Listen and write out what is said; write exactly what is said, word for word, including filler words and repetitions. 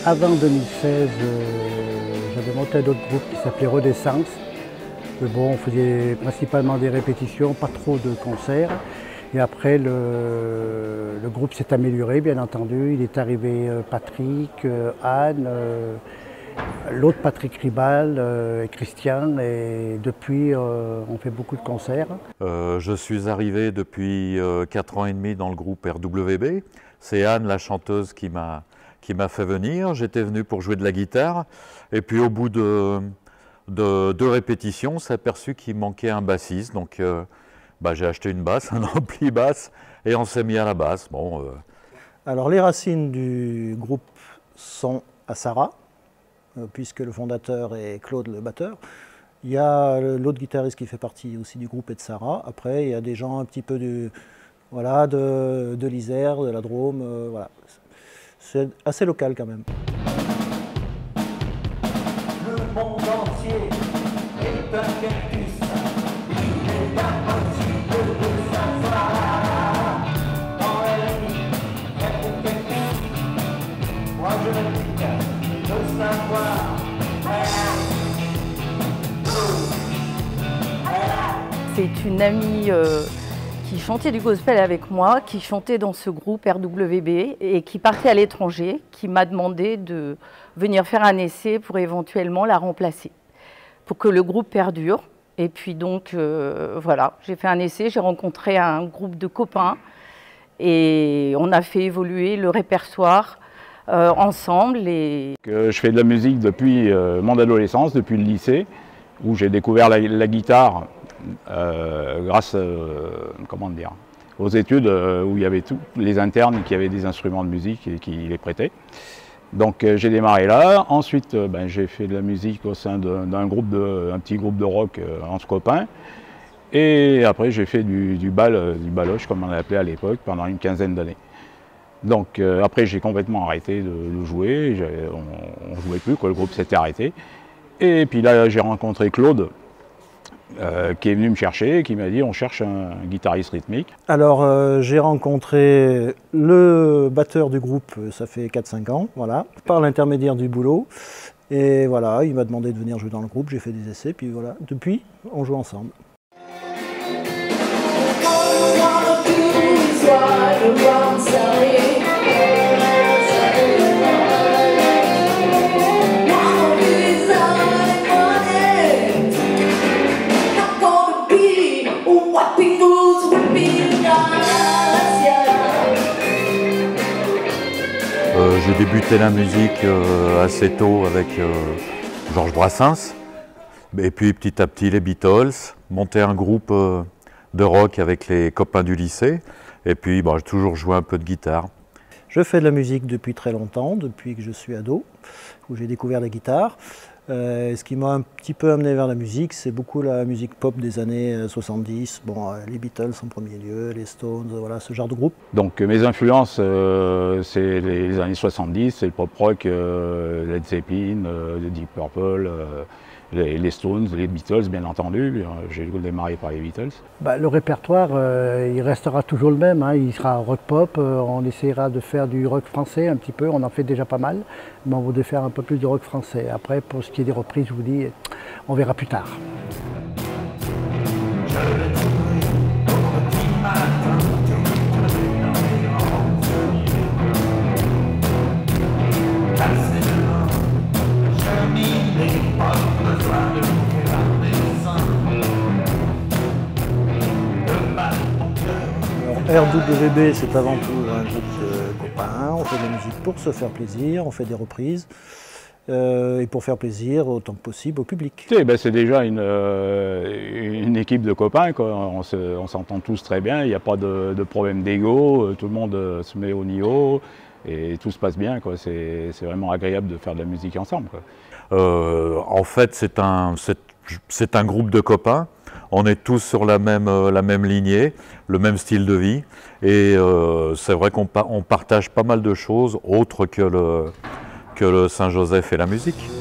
Avant deux mille seize, euh, j'avais monté un autre groupe qui s'appelait Renaissance. Mais bon, on faisait principalement des répétitions, pas trop de concerts. Et après, le, le groupe s'est amélioré, bien entendu. Il est arrivé euh, Patrick, euh, Anne, euh, l'autre Patrick Ribal euh, et Christian. Et depuis, euh, on fait beaucoup de concerts. Euh, je suis arrivé depuis euh, quatre ans et demi dans le groupe R W B. C'est Anne, la chanteuse, qui m'a qui m'a fait venir. J'étais venu pour jouer de la guitare. Et puis au bout de de deux répétitions, on s'est aperçu qu'il manquait un bassiste. Donc euh, bah, j'ai acheté une basse, un ampli basse, et on s'est mis à la basse. Bon, euh... Alors les racines du groupe sont à Sarraz, euh, puisque le fondateur est Claude le batteur. Il y a l'autre guitariste qui fait partie aussi du groupe est de Sarraz. Après, il y a des gens un petit peu du, voilà, de, de l'Isère, de la Drôme. Euh, voilà. C'est assez local quand même. Le monde entier est un cactus. Il est impossible de savoir. Dans la vie, être cactus. Moi je me dis de savoir. C'est une amie euh, qui chantait du gospel avec moi, qui chantait dans ce groupe R W B et qui partait à l'étranger, qui m'a demandé de venir faire un essai pour éventuellement la remplacer, pour que le groupe perdure. Et puis donc, euh, voilà, j'ai fait un essai, j'ai rencontré un groupe de copains et on a fait évoluer le répertoire euh, ensemble. Et... Je fais de la musique depuis euh, mon adolescence, depuis le lycée, où j'ai découvert la, la guitare euh, grâce euh, comment dire, aux études euh, où il y avait tous les internes qui avaient des instruments de musique et qui les prêtaient. Donc euh, j'ai démarré là. Ensuite, euh, ben, j'ai fait de la musique au sein d'un groupe, de, un petit groupe de rock euh, entre copains. Et après, j'ai fait du, du bal, du baloche, comme on l'appelait à l'époque, pendant une quinzaine d'années. Donc euh, après, j'ai complètement arrêté de, de jouer. On ne jouait plus, quoi, le groupe s'était arrêté. Et puis là, j'ai rencontré Claude, euh, qui est venu me chercher, qui m'a dit on cherche un, un guitariste rythmique. Alors euh, j'ai rencontré le batteur du groupe, ça fait quatre cinq ans, voilà, par l'intermédiaire du boulot. Et voilà, il m'a demandé de venir jouer dans le groupe, j'ai fait des essais, puis voilà, depuis, on joue ensemble. Euh, j'ai débuté la musique euh, assez tôt avec euh, Georges Brassens, et puis petit à petit les Beatles, monté un groupe euh, de rock avec les copains du lycée, et puis bon, j'ai toujours joué un peu de guitare. Je fais de la musique depuis très longtemps, depuis que je suis ado, où j'ai découvert la guitare. Euh, ce qui m'a un petit peu amené vers la musique, c'est beaucoup la musique pop des années soixante-dix, bon, euh, les Beatles en premier lieu, les Stones, voilà, ce genre de groupe. Donc mes influences, euh, c'est les années soixante-dix, c'est le pop rock, euh, Led Zeppelin, euh, Deep Purple, euh, les, les Stones, les Beatles bien entendu, j'ai démarré par les Beatles. Bah, le répertoire, euh, il restera toujours le même, hein. Il sera rock pop, euh, on essaiera de faire du rock français un petit peu, on en fait déjà pas mal, mais on voudrait faire un peu plus de rock français. Après, pour ce qui est des reprises, je vous dis, on verra plus tard. R W B, c'est avant tout un groupe de copains, on fait de la musique pour se faire plaisir, on fait des reprises, euh, et pour faire plaisir autant que possible au public. C'est ben, déjà une, euh, une équipe de copains, quoi. On s'entend se, tous très bien, il n'y a pas de, de problème d'ego, tout le monde se met au niveau et tout se passe bien. C'est vraiment agréable de faire de la musique ensemble, quoi. Euh, en fait, c'est un, c'est un groupe de copains. On est tous sur la même, la même lignée, le même style de vie. Et euh, c'est vrai qu'on on partage pas mal de choses autres que le, que le Saint-Joseph et la musique.